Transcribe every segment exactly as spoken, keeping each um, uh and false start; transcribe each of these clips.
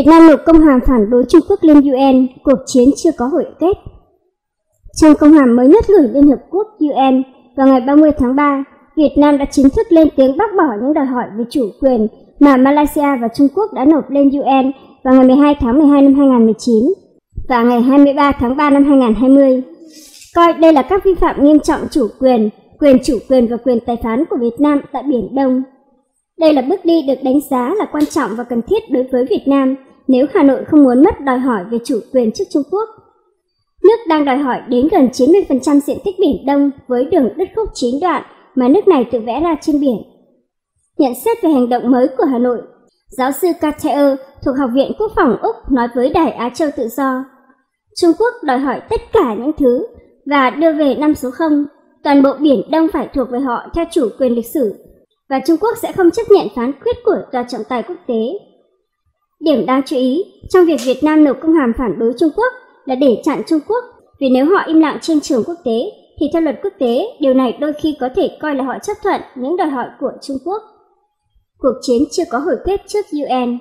Việt Nam nộp công hàm phản đối Trung Quốc lên u en, cuộc chiến chưa có hồi kết. Trong công hàm mới nhất gửi Liên Hợp Quốc u en vào ngày ba mươi tháng ba, Việt Nam đã chính thức lên tiếng bác bỏ những đòi hỏi về chủ quyền mà Malaysia và Trung Quốc đã nộp lên u en vào ngày mười hai tháng mười hai năm hai nghìn không trăm mười chín và ngày hai mươi ba tháng ba năm hai nghìn không trăm hai mươi, coi đây là các vi phạm nghiêm trọng chủ quyền, quyền chủ quyền và quyền tài phán của Việt Nam tại Biển Đông. Đây là bước đi được đánh giá là quan trọng và cần thiết đối với Việt Nam nếu Hà Nội không muốn mất đòi hỏi về chủ quyền trước Trung Quốc. Nước đang đòi hỏi đến gần chín mươi phần trăm diện tích Biển Đông với đường đất khúc chín đoạn mà nước này tự vẽ ra trên biển. Nhận xét về hành động mới của Hà Nội, giáo sư Cartier thuộc Học viện Quốc phòng Úc nói với Đài Á Châu Tự Do, Trung Quốc đòi hỏi tất cả những thứ và đưa về năm số không, toàn bộ Biển Đông phải thuộc về họ theo chủ quyền lịch sử, và Trung Quốc sẽ không chấp nhận phán quyết của Tòa trọng tài quốc tế. Điểm đáng chú ý trong việc Việt Nam nộp công hàm phản đối Trung Quốc là để chặn Trung Quốc, vì nếu họ im lặng trên trường quốc tế, thì theo luật quốc tế, điều này đôi khi có thể coi là họ chấp thuận những đòi hỏi của Trung Quốc. Cuộc chiến chưa có hồi kết trước u en.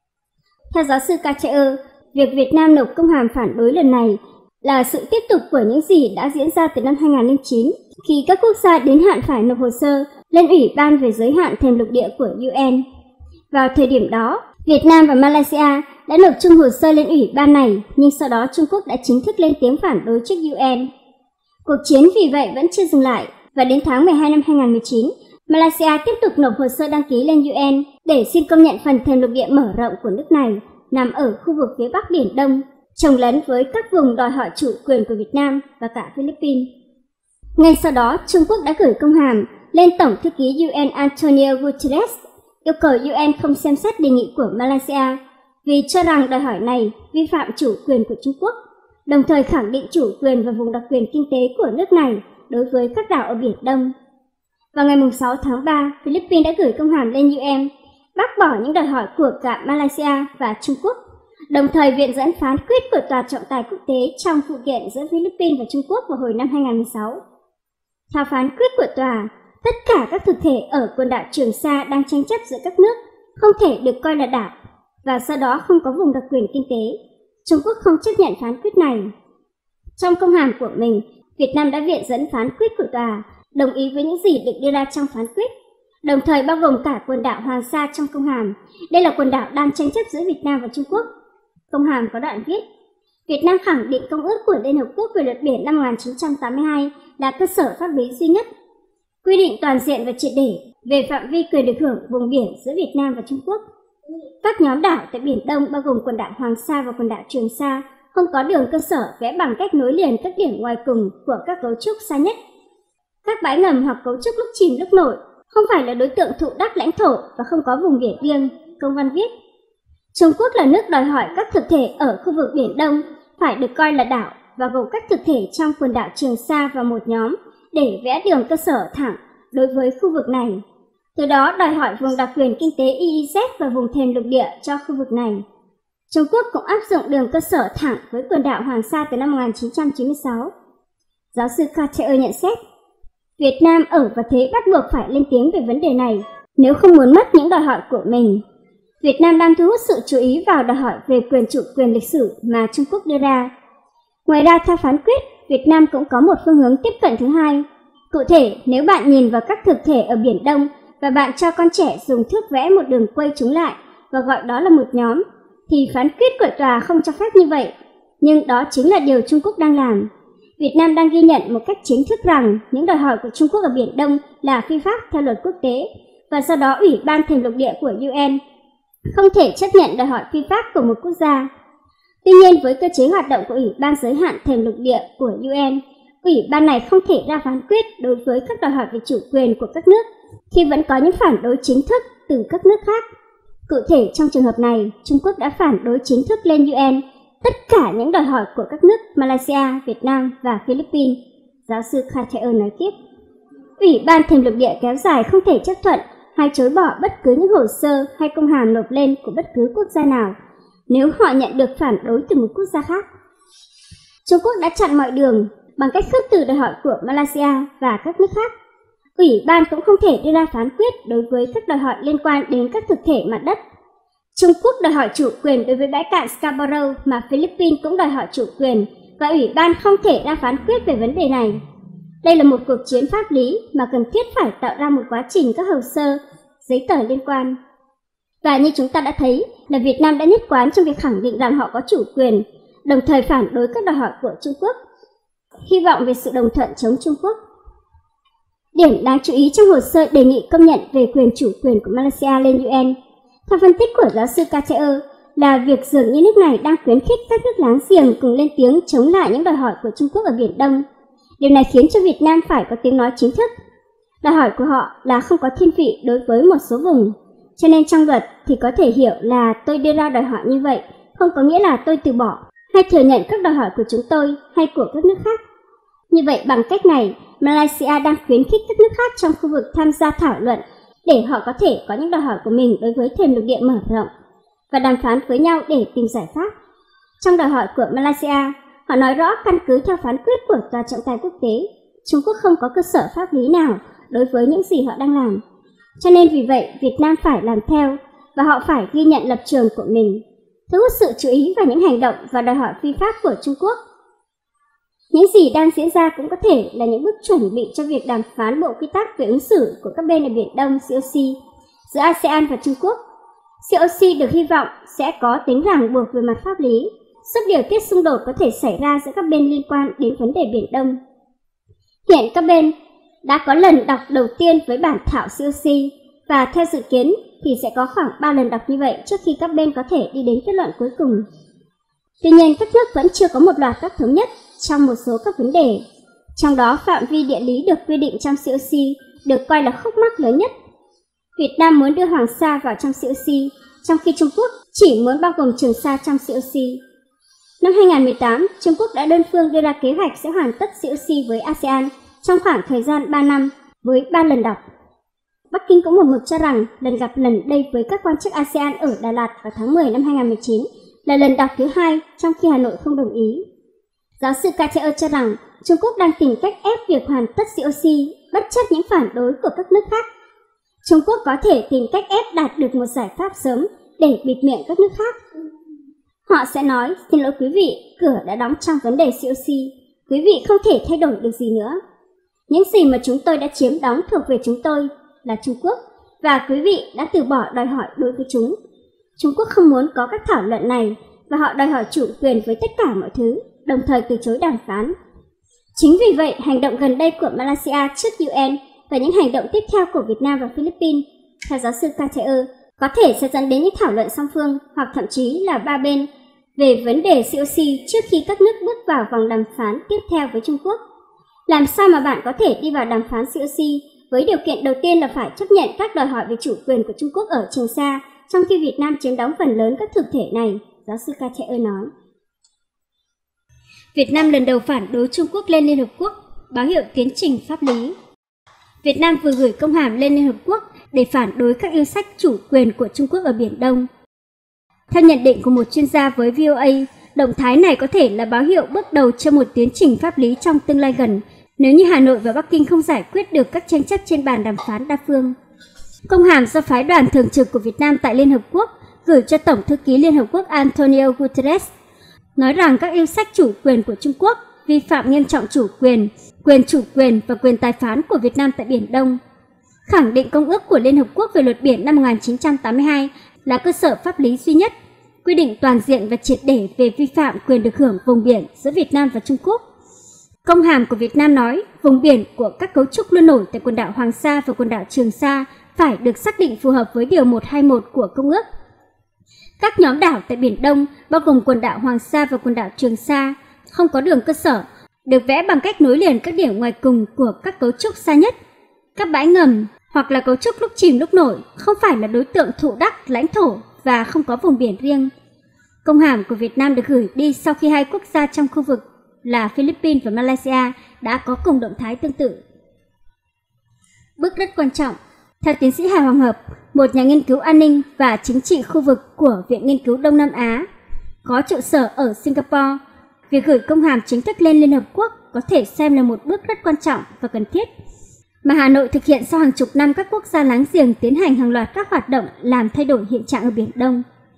Theo giáo sư Cartier, việc Việt Nam nộp công hàm phản đối lần này là sự tiếp tục của những gì đã diễn ra từ năm hai nghìn không trăm lẻ chín, khi các quốc gia đến hạn phải nộp hồ sơ lên Ủy ban về giới hạn thềm lục địa của u en. Vào thời điểm đó, Việt Nam và Malaysia đã nộp chung hồ sơ lên Ủy ban này, nhưng sau đó Trung Quốc đã chính thức lên tiếng phản đối trước u en. Cuộc chiến vì vậy vẫn chưa dừng lại, và đến tháng mười hai năm hai nghìn không trăm mười chín, Malaysia tiếp tục nộp hồ sơ đăng ký lên u en để xin công nhận phần thềm lục địa mở rộng của nước này nằm ở khu vực phía Bắc Biển Đông, chồng lấn với các vùng đòi hỏi chủ quyền của Việt Nam và cả Philippines. Ngay sau đó, Trung Quốc đã gửi công hàm lên Tổng thư ký u en Antonio Guterres yêu cầu u en không xem xét đề nghị của Malaysia vì cho rằng đòi hỏi này vi phạm chủ quyền của Trung Quốc, đồng thời khẳng định chủ quyền và vùng đặc quyền kinh tế của nước này đối với các đảo ở Biển Đông. Vào ngày sáu tháng ba, Philippines đã gửi công hàm lên u en bác bỏ những đòi hỏi của cả Malaysia và Trung Quốc, đồng thời viện dẫn phán quyết của Tòa trọng tài quốc tế trong vụ kiện giữa Philippines và Trung Quốc vào hồi năm hai nghìn không trăm mười sáu. Theo phán quyết của tòa, tất cả các thực thể ở quần đảo Trường Sa đang tranh chấp giữa các nước không thể được coi là đảo, và sau đó không có vùng đặc quyền kinh tế. Trung Quốc không chấp nhận phán quyết này. Trong công hàm của mình, Việt Nam đã viện dẫn phán quyết của tòa, đồng ý với những gì được đưa ra trong phán quyết, đồng thời bao gồm cả quần đảo Hoàng Sa trong công hàm. Đây là quần đảo đang tranh chấp giữa Việt Nam và Trung Quốc. Công hàm có đoạn viết, Việt Nam khẳng định Công ước của Liên Hợp Quốc về luật biển năm một nghìn chín trăm tám mươi hai là cơ sở pháp lý duy nhất, quy định toàn diện và triệt để về phạm vi quyền được hưởng vùng biển giữa Việt Nam và Trung Quốc. Các nhóm đảo tại Biển Đông bao gồm quần đảo Hoàng Sa và quần đảo Trường Sa không có đường cơ sở vẽ bằng cách nối liền các điểm ngoài cùng của các cấu trúc xa nhất. Các bãi ngầm hoặc cấu trúc lúc chìm lúc nổi không phải là đối tượng thụ đắc lãnh thổ và không có vùng biển riêng, công văn viết. Trung Quốc là nước đòi hỏi các thực thể ở khu vực Biển Đông phải được coi là đảo và gồm các thực thể trong quần đảo Trường Sa vào một nhóm để vẽ đường cơ sở thẳng đối với khu vực này. Từ đó đòi hỏi vùng đặc quyền kinh tế e e zét và vùng thềm lục địa cho khu vực này. Trung Quốc cũng áp dụng đường cơ sở thẳng với quần đảo Hoàng Sa từ năm một nghìn chín trăm chín mươi sáu. Giáo sư Cartier nhận xét, Việt Nam ở và thế bắt buộc phải lên tiếng về vấn đề này nếu không muốn mất những đòi hỏi của mình. Việt Nam đang thu hút sự chú ý vào đòi hỏi về quyền chủ quyền lịch sử mà Trung Quốc đưa ra. Ngoài ra, theo phán quyết, Việt Nam cũng có một phương hướng tiếp cận thứ hai. Cụ thể, nếu bạn nhìn vào các thực thể ở Biển Đông và bạn cho con trẻ dùng thước vẽ một đường quay chúng lại và gọi đó là một nhóm, thì phán quyết của tòa không cho phép như vậy. Nhưng đó chính là điều Trung Quốc đang làm. Việt Nam đang ghi nhận một cách chính thức rằng những đòi hỏi của Trung Quốc ở Biển Đông là phi pháp theo luật quốc tế, và sau đó Ủy ban thềm lục địa của u en không thể chấp nhận đòi hỏi phi pháp của một quốc gia. Tuy nhiên, với cơ chế hoạt động của Ủy ban giới hạn thềm lục địa của u en, Ủy ban này không thể ra phán quyết đối với các đòi hỏi về chủ quyền của các nước khi vẫn có những phản đối chính thức từ các nước khác. Cụ thể, trong trường hợp này, Trung Quốc đã phản đối chính thức lên u en tất cả những đòi hỏi của các nước Malaysia, Việt Nam và Philippines. Giáo sư Cartier nói tiếp, Ủy ban thềm lục địa kéo dài không thể chấp thuận hay chối bỏ bất cứ những hồ sơ hay công hàm nộp lên của bất cứ quốc gia nào nếu họ nhận được phản đối từ một quốc gia khác. Trung Quốc đã chặn mọi đường bằng cách khước từ đòi hỏi của Malaysia và các nước khác. Ủy ban cũng không thể đưa ra phán quyết đối với các đòi hỏi liên quan đến các thực thể mặt đất. Trung Quốc đòi hỏi chủ quyền đối với bãi cạn Scarborough mà Philippines cũng đòi hỏi chủ quyền, và Ủy ban không thể ra phán quyết về vấn đề này. Đây là một cuộc chiến pháp lý mà cần thiết phải tạo ra một quá trình các hồ sơ, giấy tờ liên quan. Và như chúng ta đã thấy là Việt Nam đã nhất quán trong việc khẳng định rằng họ có chủ quyền, đồng thời phản đối các đòi hỏi của Trung Quốc, hy vọng về sự đồng thuận chống Trung Quốc. Điểm đáng chú ý trong hồ sơ đề nghị công nhận về quyền chủ quyền của Malaysia lên u en, theo phân tích của giáo sư Cartier, là việc dường như nước này đang khuyến khích các nước láng giềng cùng lên tiếng chống lại những đòi hỏi của Trung Quốc ở Biển Đông. Điều này khiến cho Việt Nam phải có tiếng nói chính thức. Đòi hỏi của họ là không có thiên vị đối với một số vùng, cho nên trong luật thì có thể hiểu là tôi đưa ra đòi hỏi như vậy, không có nghĩa là tôi từ bỏ hay thừa nhận các đòi hỏi của chúng tôi hay của các nước khác. Như vậy bằng cách này, Malaysia đang khuyến khích các nước khác trong khu vực tham gia thảo luận để họ có thể có những đòi hỏi của mình đối với thềm lục địa mở rộng và đàm phán với nhau để tìm giải pháp. Trong đòi hỏi của Malaysia, họ nói rõ căn cứ theo phán quyết của Tòa trọng tài quốc tế, Trung Quốc không có cơ sở pháp lý nào đối với những gì họ đang làm. Cho nên vì vậy, Việt Nam phải làm theo và họ phải ghi nhận lập trường của mình, thu hút sự chú ý vào những hành động và đòi hỏi phi pháp của Trung Quốc. Những gì đang diễn ra cũng có thể là những bước chuẩn bị cho việc đàm phán bộ quy tắc về ứng xử của các bên ở Biển Đông C O C giữa a sê an và Trung Quốc. C O C được hy vọng sẽ có tính ràng buộc về mặt pháp lý, giúp điều tiết xung đột có thể xảy ra giữa các bên liên quan đến vấn đề Biển Đông. Hiện các bên đã có lần đọc đầu tiên với bản thảo C O C và theo dự kiến thì sẽ có khoảng ba lần đọc như vậy trước khi các bên có thể đi đến kết luận cuối cùng. Tuy nhiên, các nước vẫn chưa có một loạt các thống nhất trong một số các vấn đề, trong đó phạm vi địa lý được quy định trong C O C được coi là khúc mắc lớn nhất. Việt Nam muốn đưa Hoàng Sa vào trong C O C, trong khi Trung Quốc chỉ muốn bao gồm Trường Sa trong C O C. Năm hai nghìn không trăm mười tám, Trung Quốc đã đơn phương đưa ra kế hoạch sẽ hoàn tất C O C với a sê an trong khoảng thời gian ba năm với ba lần đọc. Bắc Kinh cũng một mực cho rằng lần gặp lần đây với các quan chức a sê an ở Đà Lạt vào tháng mười năm hai nghìn không trăm mười chín là lần đọc thứ hai, trong khi Hà Nội không đồng ý. Giáo sư Cartier cho rằng Trung Quốc đang tìm cách ép việc hoàn tất C O C bất chấp những phản đối của các nước khác. Trung Quốc có thể tìm cách ép đạt được một giải pháp sớm để bịt miệng các nước khác. Họ sẽ nói, xin lỗi quý vị, cửa đã đóng trong vấn đề C O C, quý vị không thể thay đổi được gì nữa. Những gì mà chúng tôi đã chiếm đóng thuộc về chúng tôi là Trung Quốc, và quý vị đã từ bỏ đòi hỏi đối với chúng. Trung Quốc không muốn có các thảo luận này, và họ đòi hỏi chủ quyền với tất cả mọi thứ, đồng thời từ chối đàm phán. Chính vì vậy, hành động gần đây của Malaysia trước u en và những hành động tiếp theo của Việt Nam và Philippines, theo giáo sư Cartier, có thể sẽ dẫn đến những thảo luận song phương hoặc thậm chí là ba bên về vấn đề C O C trước khi các nước bước vào vòng đàm phán tiếp theo với Trung Quốc. Làm sao mà bạn có thể đi vào đàm phán C O C với điều kiện đầu tiên là phải chấp nhận các đòi hỏi về chủ quyền của Trung Quốc ở Trường Sa, trong khi Việt Nam chiếm đóng phần lớn các thực thể này, giáo sư Cartier nói. Việt Nam lần đầu phản đối Trung Quốc lên Liên Hợp Quốc, báo hiệu tiến trình pháp lý. Việt Nam vừa gửi công hàm lên Liên Hợp Quốc để phản đối các yêu sách chủ quyền của Trung Quốc ở Biển Đông. Theo nhận định của một chuyên gia với vê o a, động thái này có thể là báo hiệu bước đầu cho một tiến trình pháp lý trong tương lai gần, nếu như Hà Nội và Bắc Kinh không giải quyết được các tranh chấp trên bàn đàm phán đa phương. Công hàm do phái đoàn thường trực của Việt Nam tại Liên Hợp Quốc gửi cho Tổng thư ký Liên Hợp Quốc Antonio Guterres nói rằng các yêu sách chủ quyền của Trung Quốc vi phạm nghiêm trọng chủ quyền, quyền chủ quyền và quyền tài phán của Việt Nam tại Biển Đông. Khẳng định Công ước của Liên Hợp Quốc về luật biển năm một nghìn chín trăm tám mươi hai là cơ sở pháp lý duy nhất, quy định toàn diện và triệt để về vi phạm quyền được hưởng vùng biển giữa Việt Nam và Trung Quốc. Công hàm của Việt Nam nói vùng biển của các cấu trúc luôn nổi tại quần đảo Hoàng Sa và quần đảo Trường Sa phải được xác định phù hợp với Điều một trăm hai mươi mốt của Công ước. Các nhóm đảo tại Biển Đông, bao gồm quần đảo Hoàng Sa và quần đảo Trường Sa, không có đường cơ sở, được vẽ bằng cách nối liền các điểm ngoài cùng của các cấu trúc xa nhất. Các bãi ngầm hoặc là cấu trúc lúc chìm lúc nổi không phải là đối tượng thụ đắc lãnh thổ và không có vùng biển riêng. Công hàm của Việt Nam được gửi đi sau khi hai quốc gia trong khu vực là Philippines và Malaysia đã có cùng động thái tương tự. Bước rất quan trọng. Theo tiến sĩ Hà Hoàng Hợp, một nhà nghiên cứu an ninh và chính trị khu vực của Viện Nghiên cứu Đông Nam Á, có trụ sở ở Singapore, việc gửi công hàm chính thức lên Liên Hợp Quốc có thể xem là một bước rất quan trọng và cần thiết, mà Hà Nội thực hiện sau hàng chục năm các quốc gia láng giềng tiến hành hàng loạt các hoạt động làm thay đổi hiện trạng ở Biển Đông.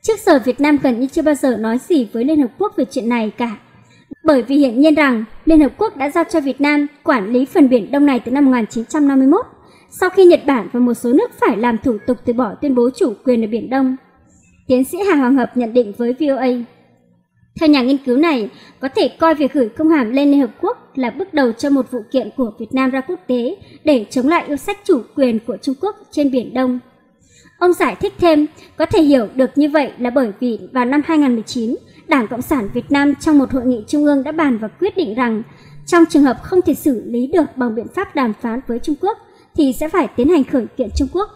Trước giờ Việt Nam gần như chưa bao giờ nói gì với Liên Hợp Quốc về chuyện này cả. Bởi vì hiển nhiên rằng Liên Hợp Quốc đã giao cho Việt Nam quản lý phần Biển Đông này từ năm một nghìn chín trăm năm mươi mốt, sau khi Nhật Bản và một số nước phải làm thủ tục từ bỏ tuyên bố chủ quyền ở Biển Đông. Tiến sĩ Hà Hoàng Hợp nhận định với vê o a. Theo nhà nghiên cứu này, có thể coi việc gửi công hàm lên Liên Hợp Quốc là bước đầu cho một vụ kiện của Việt Nam ra quốc tế để chống lại yêu sách chủ quyền của Trung Quốc trên Biển Đông. Ông giải thích thêm, có thể hiểu được như vậy là bởi vì vào năm hai nghìn không trăm mười chín, Đảng Cộng sản Việt Nam trong một hội nghị trung ương đã bàn và quyết định rằng trong trường hợp không thể xử lý được bằng biện pháp đàm phán với Trung Quốc thì sẽ phải tiến hành khởi kiện Trung Quốc.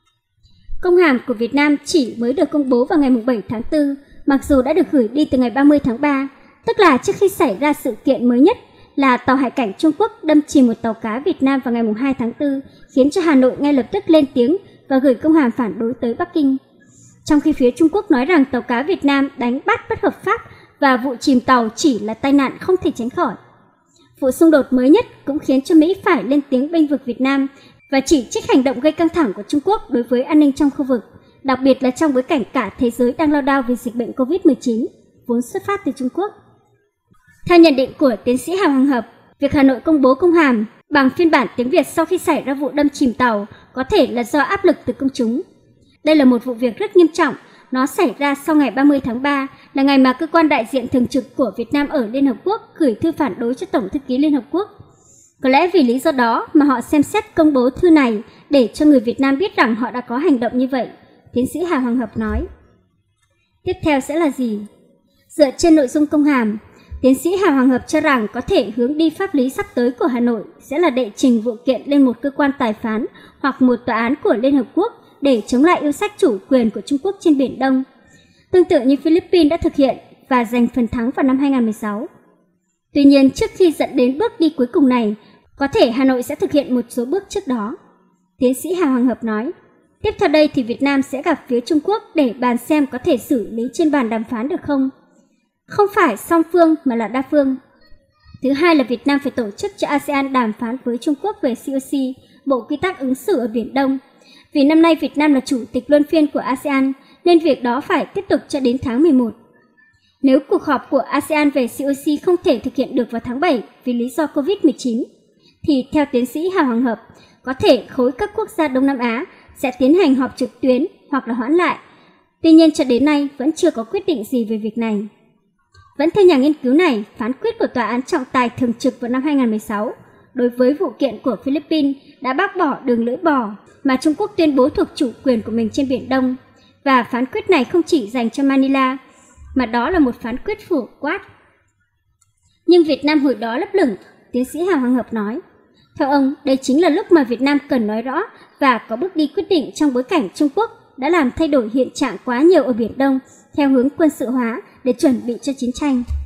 Công hàm của Việt Nam chỉ mới được công bố vào ngày bảy tháng tư, mặc dù đã được gửi đi từ ngày ba mươi tháng ba, tức là trước khi xảy ra sự kiện mới nhất là tàu hải cảnh Trung Quốc đâm chìm một tàu cá Việt Nam vào ngày hai tháng tư, khiến cho Hà Nội ngay lập tức lên tiếng và gửi công hàm phản đối tới Bắc Kinh. Trong khi phía Trung Quốc nói rằng tàu cá Việt Nam đánh bắt bất hợp pháp và vụ chìm tàu chỉ là tai nạn không thể tránh khỏi. Vụ xung đột mới nhất cũng khiến cho Mỹ phải lên tiếng bênh vực Việt Nam và chỉ trích hành động gây căng thẳng của Trung Quốc đối với an ninh trong khu vực, đặc biệt là trong bối cảnh cả thế giới đang lao đao vì dịch bệnh covid mười chín, vốn xuất phát từ Trung Quốc. Theo nhận định của tiến sĩ Hà Hoàng Hợp, việc Hà Nội công bố công hàm bằng phiên bản tiếng Việt sau khi xảy ra vụ đâm chìm tàu có thể là do áp lực từ công chúng. Đây là một vụ việc rất nghiêm trọng, nó xảy ra sau ngày ba mươi tháng ba, là ngày mà cơ quan đại diện thường trực của Việt Nam ở Liên Hợp Quốc gửi thư phản đối cho Tổng thư ký Liên Hợp Quốc. Có lẽ vì lý do đó mà họ xem xét công bố thư này để cho người Việt Nam biết rằng họ đã có hành động như vậy, tiến sĩ Hà Hoàng Hợp nói. Tiếp theo sẽ là gì? Dựa trên nội dung công hàm, tiến sĩ Hà Hoàng Hợp cho rằng có thể hướng đi pháp lý sắp tới của Hà Nội sẽ là đệ trình vụ kiện lên một cơ quan tài phán hoặc một tòa án của Liên Hợp Quốc để chống lại yêu sách chủ quyền của Trung Quốc trên Biển Đông, tương tự như Philippines đã thực hiện và giành phần thắng vào năm hai nghìn không trăm mười sáu. Tuy nhiên, trước khi dẫn đến bước đi cuối cùng này, có thể Hà Nội sẽ thực hiện một số bước trước đó. Tiến sĩ Hà Hoàng Hợp nói, tiếp theo đây thì Việt Nam sẽ gặp phía Trung Quốc để bàn xem có thể xử lý trên bàn đàm phán được không. Không phải song phương mà là đa phương. Thứ hai là Việt Nam phải tổ chức cho a sê an đàm phán với Trung Quốc về xê o xê, Bộ Quy tắc ứng xử ở Biển Đông. Vì năm nay Việt Nam là chủ tịch luân phiên của a sê an, nên việc đó phải tiếp tục cho đến tháng mười một. Nếu cuộc họp của a sê an về xê o xê không thể thực hiện được vào tháng bảy vì lý do covid mười chín, thì theo tiến sĩ Hà Hoàng Hợp, có thể khối các quốc gia Đông Nam Á sẽ tiến hành họp trực tuyến hoặc là hoãn lại. Tuy nhiên cho đến nay vẫn chưa có quyết định gì về việc này. Vẫn theo nhà nghiên cứu này, phán quyết của Tòa án trọng tài thường trực vào năm hai nghìn không trăm mười sáu đối với vụ kiện của Philippines đã bác bỏ đường lưỡi bò mà Trung Quốc tuyên bố thuộc chủ quyền của mình trên Biển Đông. Và phán quyết này không chỉ dành cho Manila, mà đó là một phán quyết phổ quát. Nhưng Việt Nam hồi đó lấp lửng, tiến sĩ Hà Hoàng Hợp nói. Theo ông, đây chính là lúc mà Việt Nam cần nói rõ và có bước đi quyết định trong bối cảnh Trung Quốc đã làm thay đổi hiện trạng quá nhiều ở Biển Đông theo hướng quân sự hóa để chuẩn bị cho chiến tranh.